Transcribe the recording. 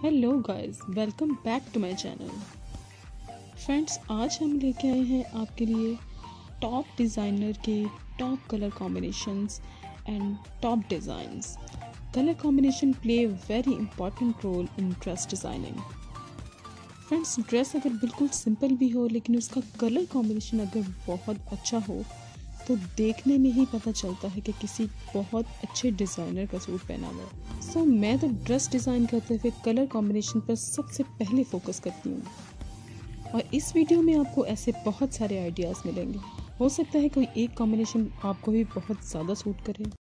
Hello guys, welcome back to my channel. Friends, आज हम लेके आए हैं आपके लिए टॉप डिज़ाइनर के top colour combinations and top designs. Colour combination play very important role in dress designing. Friends, dress अगर बिल्कुल सिंपल भी हो लेकिन उसका कलर कॉम्बिनेशन अगर बहुत अच्छा हो तो देखने में ही पता चलता है कि किसी बहुत अच्छे डिज़ाइनर का सूट पहना हुआ है। सो मैं तो ड्रेस डिज़ाइन करते हुए कलर कॉम्बिनेशन पर सबसे पहले फोकस करती हूँ और इस वीडियो में आपको ऐसे बहुत सारे आइडियाज़ मिलेंगे। हो सकता है कोई एक कॉम्बिनेशन आपको भी बहुत ज़्यादा सूट करे।